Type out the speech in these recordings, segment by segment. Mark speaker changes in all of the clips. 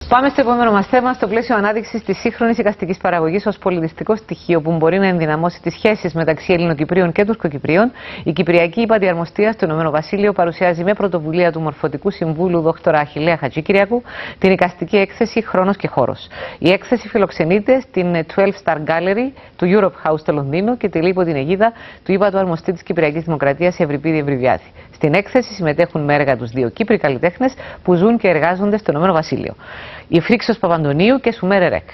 Speaker 1: Πάμε στο επόμενο μας θέμα, στο πλαίσιο ανάδειξης της σύγχρονης εικαστικής παραγωγής ως πολιτιστικό στοιχείο που μπορεί να ενδυναμώσει τις σχέσεις μεταξύ Ελληνοκυπρίων και Τουρκοκυπρίων. Η Κυπριακή Ύπατη Αρμοστία στο Ηνωμένο Βασίλειο παρουσιάζει με πρωτοβουλία του Μορφωτικού Συμβούλου Δ. Αχιλλέα Χατζικυριακού την εικαστική έκθεση Χρόνος και Χώρος. Η έκθεση φιλοξενείται στην 12 Star Gallery του Europe House στο Λονδίνο και τελεί υπό την αιγίδα του Ύπατου Αρμοστή της Κυπριακής Δημοκρατίας Ευρυπίδη Ευρυβιάδη. Στην έκθεση συμμετέχουν με έργα τους δύο Κύπροι καλλιτέχνες που ζουν και εργάζονται στο Ηνωμένο Βασίλειο. Η Φρίξος Παπαντονίου και Σουμέρ Ερέκ.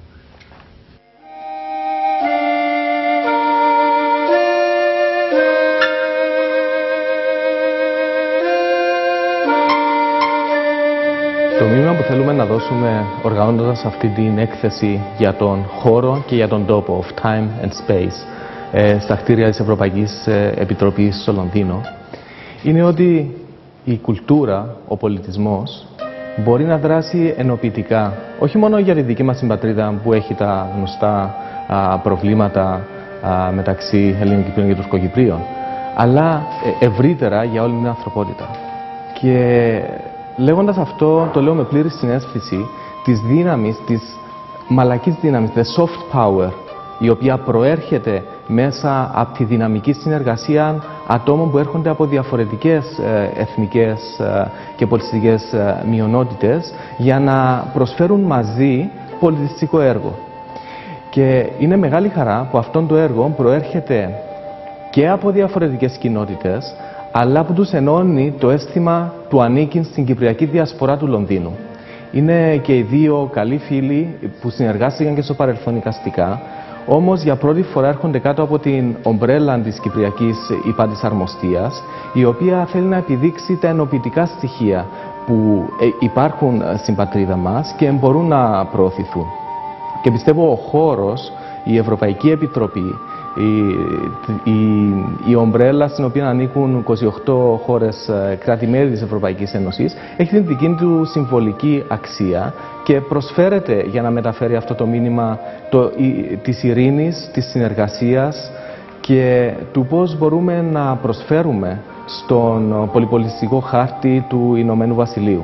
Speaker 2: Το μήνυμα που θέλουμε να δώσουμε οργανώνοντας αυτή την έκθεση για τον χώρο και για τον τόπο, of time and space, στα κτίρια της Ευρωπαϊκής Επιτροπής στο Λονδίνο, είναι ότι η κουλτούρα, ο πολιτισμός, μπορεί να δράσει ενοποιητικά, όχι μόνο για τη δική μας πατρίδα που έχει τα γνωστά προβλήματα μεταξύ Ελληνοκυπρίων και Τουρκοκυπρίων, αλλά ευρύτερα για όλη την ανθρωπότητα. Και λέγοντας αυτό, το λέω με πλήρη συναίσθηση της δύναμης, της μαλακής δύναμης, the soft power, η οποία προέρχεται μέσα από τη δυναμική συνεργασία ατόμων που έρχονται από διαφορετικές εθνικές και πολιτιστικές μειονότητες για να προσφέρουν μαζί πολιτιστικό έργο. Και είναι μεγάλη χαρά που αυτό το έργο προέρχεται και από διαφορετικές κοινότητες, αλλά που τους ενώνει το αίσθημα του ανήκειν στην Κυπριακή Διασπορά του Λονδίνου. Είναι και οι δύο καλοί φίλοι που συνεργάστηκαν και στο παρελθόν εικαστικά, όμως για πρώτη φορά έρχονται κάτω από την ομπρέλα της Κυπριακής Ύπατης Αρμοστίας, η οποία θέλει να επιδείξει τα ενοποιητικά στοιχεία που υπάρχουν στην πατρίδα μας και μπορούν να προωθηθούν. Και πιστεύω ο χώρος, η Ευρωπαϊκή Επιτροπή, η ομπρέλα στην οποία ανήκουν 28 χώρες κράτη-μέλη της Ευρωπαϊκής Ένωσης, έχει την δική του συμβολική αξία και προσφέρεται για να μεταφέρει αυτό το μήνυμα της ειρήνης, της συνεργασίας και του πώς μπορούμε να προσφέρουμε στον πολυπολιτιστικό χάρτη του Ηνωμένου Βασιλείου.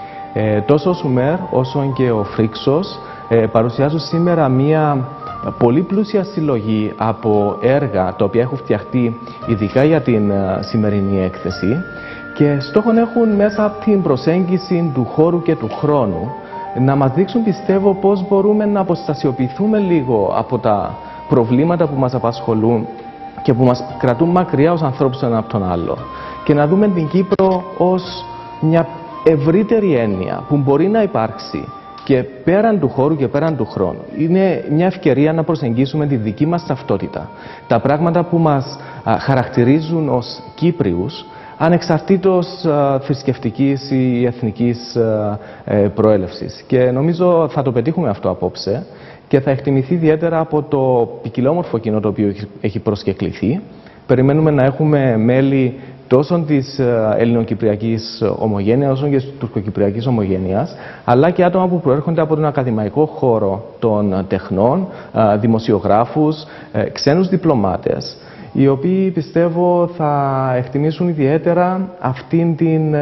Speaker 2: Τόσο ο Σουμέρ όσο και ο Φρίξος παρουσιάζουν σήμερα μία πολύ πλούσια συλλογή από έργα τα οποία έχουν φτιαχτεί ειδικά για την σημερινή έκθεση και στόχον έχουν μέσα από την προσέγγιση του χώρου και του χρόνου να μας δείξουν, πιστεύω, πώς μπορούμε να αποστασιοποιηθούμε λίγο από τα προβλήματα που μας απασχολούν και που μας κρατούν μακριά ως ανθρώπους ένα από τον άλλο και να δούμε την Κύπρο ως μια ευρύτερη έννοια που μπορεί να υπάρξει και πέραν του χώρου και πέραν του χρόνου. Είναι μια ευκαιρία να προσεγγίσουμε τη δική μας ταυτότητα. Τα πράγματα που μας χαρακτηρίζουν ως Κύπριους, ανεξαρτήτως θρησκευτικής ή εθνικής προέλευσης. Και νομίζω θα το πετύχουμε αυτό απόψε και θα εκτιμηθεί ιδιαίτερα από το ποικιλόμορφο κοινό το οποίο έχει προσκεκληθεί. Περιμένουμε να έχουμε μέλη τόσο της ελληνοκυπριακής ομογένειας όσο και της τουρκοκυπριακής ομογένειας, αλλά και άτομα που προέρχονται από τον ακαδημαϊκό χώρο των τεχνών, δημοσιογράφους, ξένους διπλωμάτες, οι οποίοι πιστεύω θα εκτιμήσουν ιδιαίτερα αυτήν την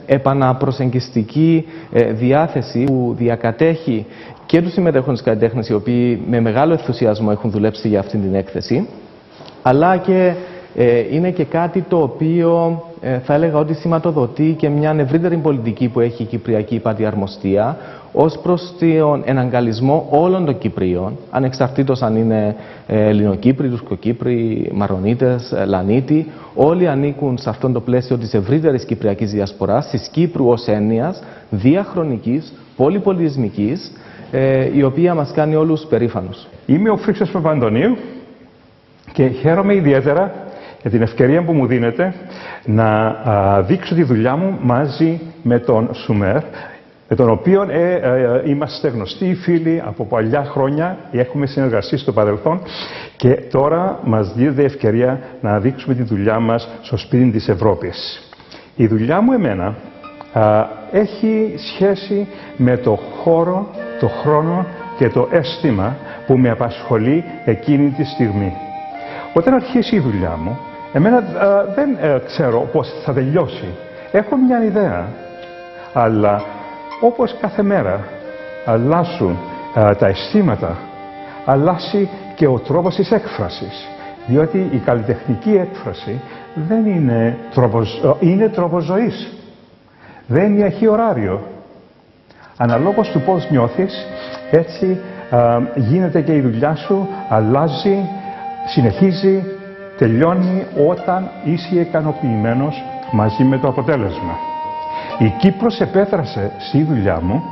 Speaker 2: επαναπροσεγγιστική διάθεση που διακατέχει και τους συμμετέχοντες καλλιτέχνες, οι οποίοι με μεγάλο ενθουσιασμό έχουν δουλέψει για αυτήν την έκθεση, αλλά και είναι και κάτι το οποίο θα έλεγα ότι σηματοδοτεί και μια ευρύτερη πολιτική που έχει η Κυπριακή Ύπατη Αρμοστία ως προς τον εναγκαλισμό όλων των Κυπρίων, ανεξαρτήτως αν είναι Ελληνοκύπροι, Τουρκοκύπροι, Μαρονίτες, Λανίτοι, όλοι ανήκουν σε αυτό το πλαίσιο της ευρύτερης Κυπριακής Διασποράς, της Κύπρου ως έννοιας, διαχρονικής, πολυπολιτισμικής, η οποία μας κάνει όλους περήφανους.
Speaker 3: Είμαι ο Φρίξος Παπαντονίου και χαίρομαι ιδιαίτερα για την ευκαιρία που μου δίνεται να δείξω τη δουλειά μου μαζί με τον Σουμέρ, με τον οποίο είμαστε γνωστοί φίλοι από παλιά χρόνια, έχουμε συνεργαστεί στο παρελθόν και τώρα μας δίνεται η ευκαιρία να δείξουμε τη δουλειά μας στο σπίτι της Ευρώπης. Η δουλειά μου εμένα έχει σχέση με το χώρο, το χρόνο και το αίσθημα που με απασχολεί εκείνη τη στιγμή. Όταν αρχίσει η δουλειά μου, εμένα δεν ξέρω πώς θα τελειώσει. Έχω μια ιδέα, αλλά όπως κάθε μέρα αλλάσουν τα αισθήματα, αλλάσει και ο τρόπος της έκφρασης. Διότι η καλλιτεχνική έκφραση δεν είναι είναι τρόπος ζωής. Δεν έχει ωράριο. Αναλόγως του πώς νιώθεις, έτσι γίνεται και η δουλειά σου, αλλάζει, συνεχίζει, τελειώνει όταν είσαι ικανοποιημένος μαζί με το αποτέλεσμα. Η Κύπρος επέτρεσε στη δουλειά μου,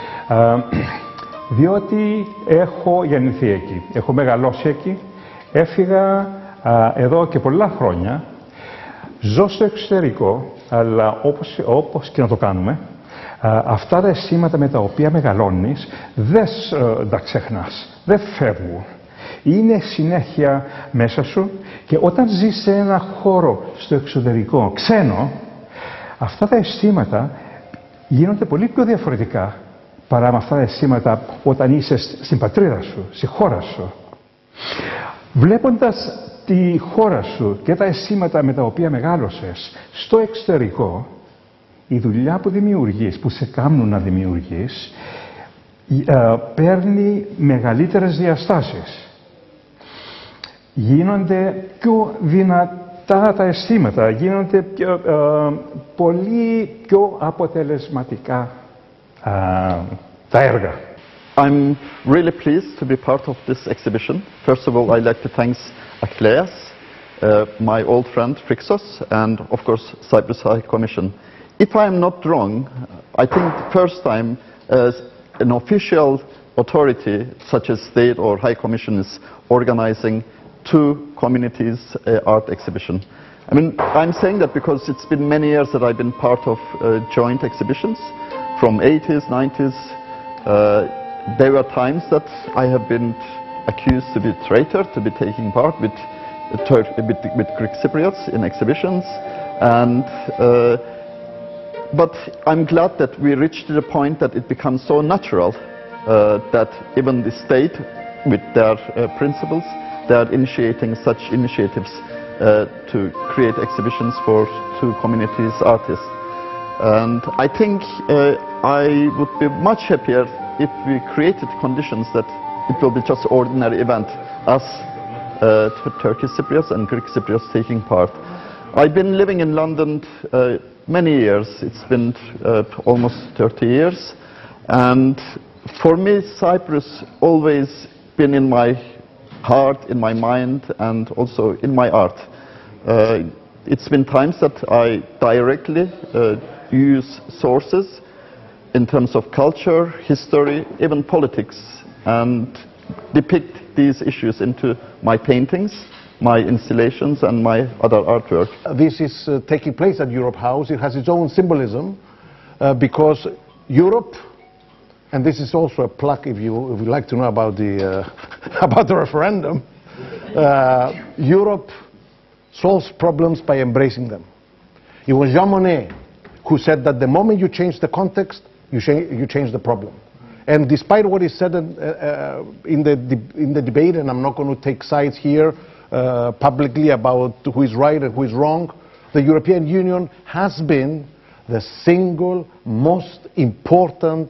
Speaker 3: διότι έχω γεννηθεί εκεί, έχω μεγαλώσει εκεί, έφυγα εδώ και πολλά χρόνια, ζω στο εξωτερικό, αλλά όπως και να το κάνουμε, αυτά τα αισθήματα με τα οποία μεγαλώνεις δεν τα ξεχνάς, δεν φεύγουν. Είναι συνέχεια μέσα σου και όταν ζεις σε ένα χώρο στο εξωτερικό, ξένο, αυτά τα αισθήματα γίνονται πολύ πιο διαφορετικά παρά με αυτά τα αισθήματα όταν είσαι στην πατρίδα σου, στη χώρα σου. Βλέποντας τη χώρα σου και τα αισθήματα με τα οποία μεγάλωσες στο εξωτερικό, η δουλειά που δημιουργείς, που σε κάνουν να δημιουργείς, παίρνει μεγαλύτερες διαστάσεις. Γίνονται πιο δυνατά τα αισθήματα, γίνονται πολύ πιο αποτελεσματικά τα έργα.
Speaker 4: I'm really pleased to be part of this exhibition. First of all, I'd like to thank Achilleas, my old friend Phrixos, and of course Cyprus High Commission. If I am not wrong, I think the first time an official authority such as state or High Commission is organizing two communities art exhibition. I mean, I'm saying that because it's been many years that I've been part of joint exhibitions from 80s, 90s. There were times that I have been accused to be a traitor, to be taking part with Greek Cypriots in exhibitions, and but I'm glad that we reached to the point that it becomes so natural that even the state, with their principles, they are initiating such initiatives to create exhibitions for two communities artists. And I think I would be much happier if we created conditions that it will be just ordinary event, us Turkish Cypriots and Greek Cypriots taking part. I've been living in London many years. It's been almost 30 years, and for me Cyprus always been in my heart, in my mind, and also in my art. It's been times that I directly use sources in terms of culture, history, even politics, and depict these issues into my paintings, my installations, and my other artwork.
Speaker 5: This is taking place at Europe House. It has its own symbolism because Europe, and this is also a plug if you like to know about the about the referendum, Europe solves problems by embracing them. It was Jean Monnet who said that the moment you change the context, you change the problem. And despite what is said in the debate, and I'm not going to take sides here publicly about who is right and who is wrong, the European Union has been the single most important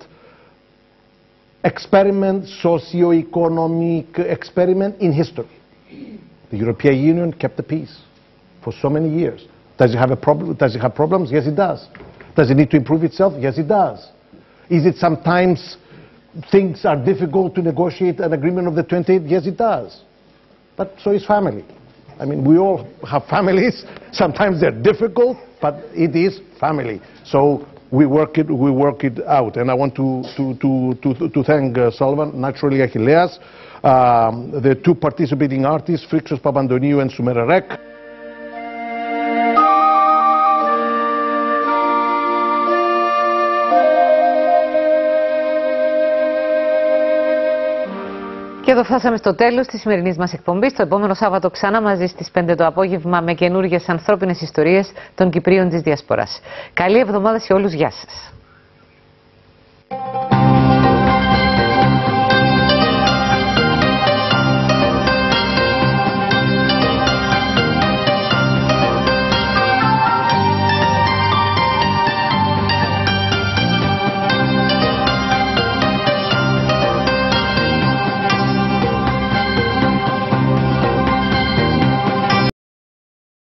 Speaker 5: experiment, socio-economic experiment in history. The European Union kept the peace for so many years. Does it have a problem? Does it have problems? Yes, it does. Does it need to improve itself? Yes, it does. Is it sometimes things are difficult to negotiate an agreement of the 28? Yes, it does. But so is family. I mean, we all have families. Sometimes they're difficult, but it is family. So we work it out. And I want to thank Solomon, naturally Achilleas, the two participating artists, Phrixos Papandoniou and Soumera Rek.
Speaker 1: Και εδώ φτάσαμε στο τέλος της σημερινής μας εκπομπής. Το επόμενο Σάββατο ξανά μαζί στις 5 το απόγευμα με καινούργιες ανθρώπινες ιστορίες των Κυπρίων της Διασποράς. Καλή εβδομάδα σε όλους. Γεια σας.